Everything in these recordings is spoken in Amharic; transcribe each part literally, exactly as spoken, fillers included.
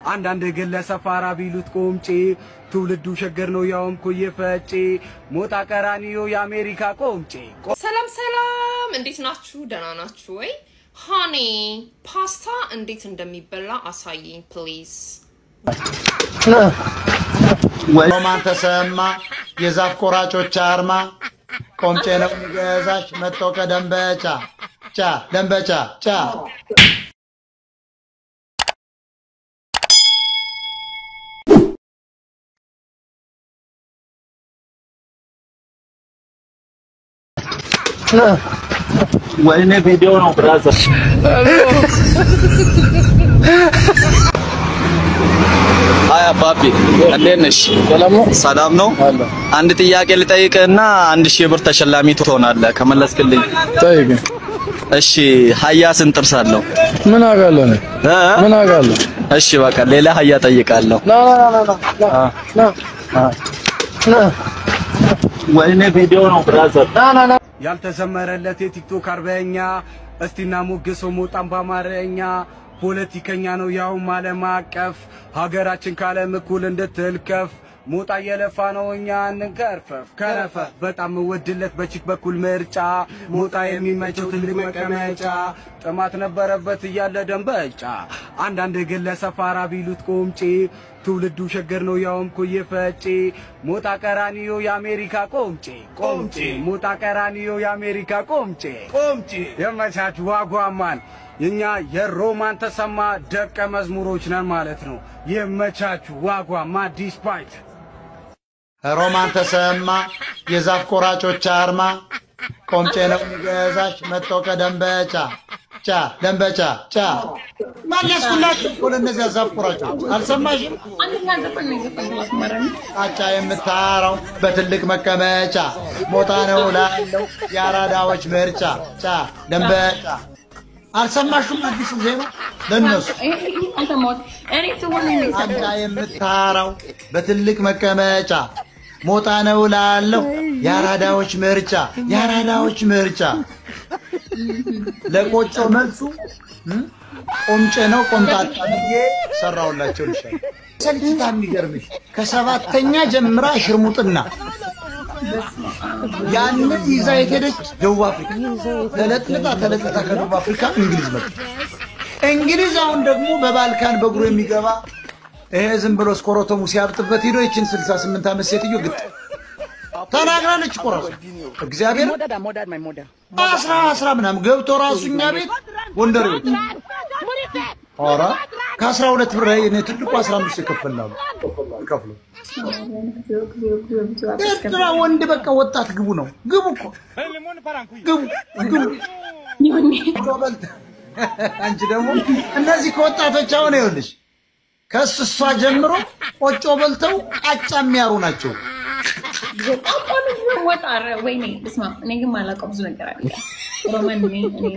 አንዳንድ ግለሰብ ፋራ ቢሉት ቆምጬ ትውልዱ ሸገር ነው ያውም ኮየፈጬ ሞጣ ቀራኒዮ የአሜሪካ ቆምጬ ሰላም ሰላም እንዴት ናችሁ ደህና ናችሁ ወይ ሃኒ ፓስታ እንዴት እንደሚበላ አሳይኝ ፕሊዝ ወማን ተሰማ የዛፍ ቆራጮች አርማ ቆምጬ ነው የሚገዛሽ መጥቶ ከደንበጫ ጫ ደንበጫ ጫ ወይኔ ቪዲዮ ነው ብራዘር አያ ባቢ እንዴት ነሽ ሰላም ነው አንድ ጥያቄ ልጠይቅህና አንድ ሺህ ብር ተሸላሚ ትሆናለህ ከመለስክልኝ ጠይቅ እሺ ሀያ ስንት ጥርስ አለው ምን አጋለነ ምን አጋለ እሺ በቃ ሌላ ሀያ ጠይቃለሁ ና ና ና ና ና ወይኔ ቪዲዮ ነው ብራዘር ና ና ና ያልተዘመረለት የቲክቶክ አርበኛ እስቲና ሞገሶ ሞጣም ባማረኛ ፖለቲከኛ ነው ያው ዓለም አቀፍ ሀገራችን ካለም እኩል እንድትልከፍ ሞጣ የለፋ ነው እኛ እንከርፈፍ ከረፈ በጣም ወድለት በቺክ በኩል ምርጫ ሞጣ የሚመቸው ትልቅ መቀመጫ ጥማት ነበረበት እያለ ደንበጫ አንዳንድ ግለሰብ ፋራ ቢሉት ቆምጬ ትውልዱ ሸገር ነው ያውም ኮየፈጬ ሞጣ ቀራኒዮ የአሜሪካ ቆምጬ ቆምጬ ሞጣ ቀራኒዮ የአሜሪካ ቆምጬ ቆምጬ የመቻች ዋጓማን የኛ የሮማን ተሰማ ደቀ መዝሙሮች ነን ማለት ነው የመቻች ዋጓማ ዲስፓይት ሮማን ተሰማ የዛፍ ቆራጮች አርማ ቆምጬ ነው የሚገዛሽ መጥቶ ከደንበጫ ጫ ደንበጫ ጫ ማለስኩላችሁ እኮ ለነዚያ ዛፍ ቆራጮች አልሰማሽም ጫጫ የምታራው በትልቅ መቀመጫ ሞጣ ነው ላለው የአራዳዎች ምርጫ ጫ ደንበጫ አልሰማሽም አዲስ ዜማ ለነሱ ጫጫ የምታራው በትልቅ መቀመጫ ሞጣ ነው ላለው የአራዳዎች ምርጫ የአራዳዎች ምርጫ ለቆጮ መልሱ ቆምጬ ነው ቆምጣጣ ብዬ ሰራውላቸው ልሻል ሰልችታ የሚገርምሽ ከሰባተኛ ጀምራ ሽርሙጥና ያንን ይዛ የሄደች ደቡብ አፍሪካ ተለጥልጣ ተለጥልጣ ከደቡብ አፍሪካ እንግሊዝ መጣ እንግሊዝ አሁን ደግሞ በባልካን በእግሩ የሚገባ እሄ ዝም ብሎ ስኮሮቶሙ ሲያብጥበት ሄዶ ይችን ስልሳ ስምንት ዓመት ሴትዮ ግጥ ተናግራለች ቆራስ እግዚአብሔር አስራ አስራ ምናምን ገብቶ ራሱኛ ቤት ወንደር ቤት ኦራ ከአስራ ሁለት ብር እኔ ትልቁ አስራ አምስት ይከፈላሉ ይከፍሉ ኤርትራ ወንድ በቃ ወጣት ግቡ ነው ግቡ እኮ ግቡ ግቡ ይሁን አንቺ ደግሞ እነዚህ ከወጣቶች አሁን ይኸውልሽ ከስሷ ጀምሮ ቆጮ በልተው ቃጫ የሚያሩ ናቸው ወጣረ ወይኔ እስማ እኔ ግን ማላቀው ብዙ ነገር አለ ሮማን እኔ እኔ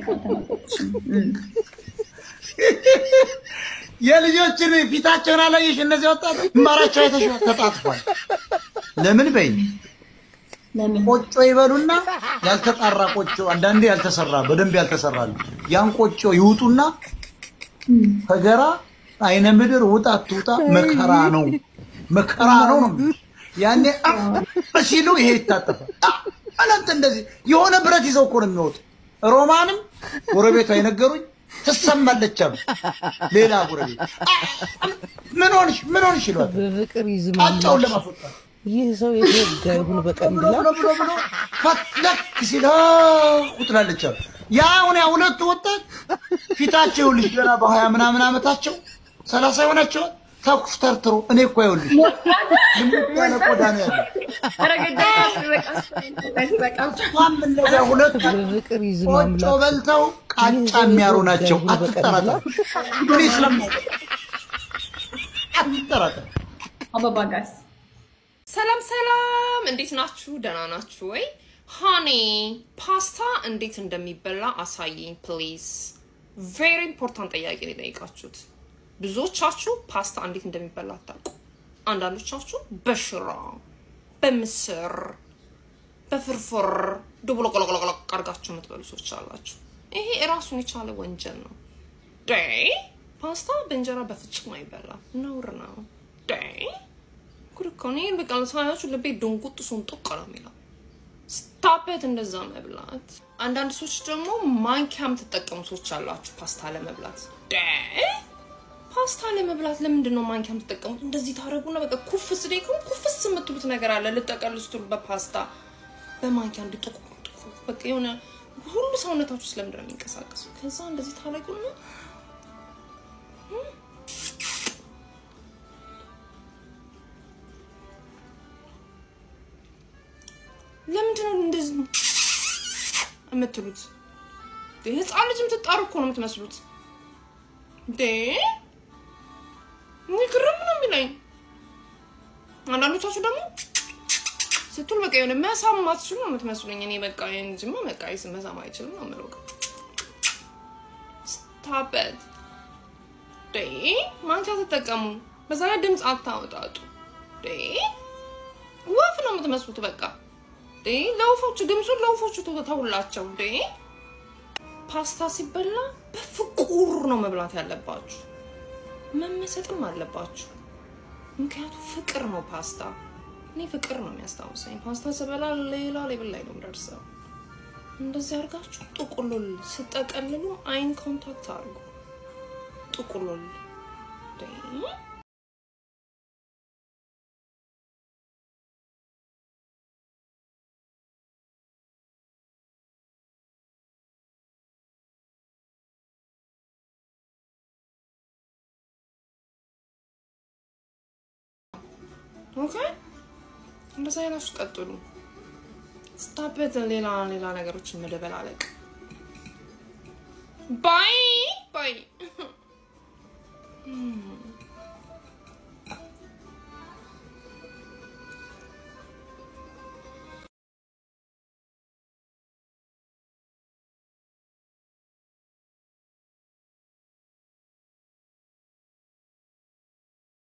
የልጆችን ፊታቸውን አላየሽ እነዚህ ወጣቶች ማራቸው አይተሽው ተጣጥፏል ለምን በይ ለምን ቆጮ ይበሉና ያልተጣራ ቆጮ አንዳንዴ ያልተሰራ በደንብ ያልተሰራል ያን ቆጮ ይውጡና ፈገራ አይነ ምድር ውጣ ትውጣ መከራ ነው መከራ ነው ያኔ ሲሉ ይሄ ይታጠፋል አላንተ እንደዚህ የሆነ ብረት ይዘው እኮ ነው የሚወጡ ሮማንም ጎረቤቷ የነገሩኝ ተሰማለች አሉ ሌላ ጎረቤት ምን ሆነሽ ምን ሆነሽ ይሏል በፍቅር ይዝማል አጫው ለማፈጣ ይህ ሰው የተወጋ ይሁን በቀንድላ ፈትለክ ሲለው ቁጥላለች አሉ ያውን ያውለቱ ወጣት ፊታቸው ልጅ ገና በሀያ ምናምን አመታቸው ሰላሳ ይሆናቸው ተኩስ ተርትሮ እኔ እኮ ይኸውልሽ ምን ቆዳ ነው ያለው አረጋዳ በቃ ማምን ነው ሁለት በፍቅር ይዝማል ቆጮ በልተው ቃጫ የሚያሩ ናቸው አትጠራጠር ምን ይስለም አትጠራጠር አባባጋስ ሰላም ሰላም እንዴት ናችሁ ደህና ናችሁ ወይ ሃኒ ፓስታ እንዴት እንደሚበላ አሳይኝ ፕሊዝ very important ጥያቄ ነው ጠይቃችሁት ብዙዎቻችሁ ፓስታ እንዴት እንደሚበላ አታውቁ አንዳንዶቻችሁ በሽራ በምስር በፍርፍር ዱብሎ ቆለቆለቆ አርጋችሁ የምትበሉ ሰዎች አላችሁ ይሄ ራሱን የቻለ ወንጀል ነው ዳይ ፓስታ በእንጀራ በፍጹም አይበላም ነውር ነው ዳይ ኩርኮኔን በቃል ሳያችሁ ለቤ ዶንቁጥ ሱንጥቅ ነው የሚለው ስታፕት እንደዛ መብላት አንዳንድ ሰዎች ደግሞ ማንኪያም ተጠቀሙ ሰዎች አላችሁ ፓስታ ለመብላት ዳይ ፓስታ ለመብላት ለምንድን ነው ማንኪያም ተጠቀሙት እንደዚህ ታረጉና በቃ ኩፍስ ደይኩ ኩፍስ የምትሉት ነገር አለ ለተቀልስቱል በፓስታ በማንኪያ እንድጥቁ በቃ የሆነ ሁሉ ሰውነታችሁ ስለምንድን ነው የሚንቀሳቀሱ ከዛ እንደዚህ ታረጉና ለምንድን ነው እንደዚህ የምትሉት ህፃን ልጅም ትጣሩ እኮ ነው የምትመስሉት ዴ ንግርም ነው የሚለኝ አንዳንዶቻችሁ ደግሞ ስትል በቃ የሆነ መሳማት ሲሉ ነው የምትመስሉኝ እኔ በቃ እንጂማ በቃ ይስመሳማ አይችልም ነው የምለው stop it ዴ ማንኪያ ተጠቀሙ በዛ ላይ ድምጽ አታውጣጡ ዴ ወፍ ነው የምትመስሉት በቃ ዴ ለውፎቹ ድምጹ ለውፎቹ ተውላቸው ዴ ፓስታ ሲበላ በፍቁር ነው መብላት ያለባችሁ መመሰጥም አለባችሁ ምክንያቱም ፍቅር ነው ፓስታ እኔ ፍቅር ነው የሚያስታውሰኝ ፓስታ ስበላ ሌላ ሌብል ላይ ነው የምደርሰው እንደዚህ አርጋችሁ ጥቁሉል ስጠቀልሉ አይን ኮንታክት አርጉ ጥቁሉል ዴ Okay? እንደዛ ያላችሁ ቀጥሉ stop it ሌላ ሌላ ነገሮችን መደበላለቅ bye bye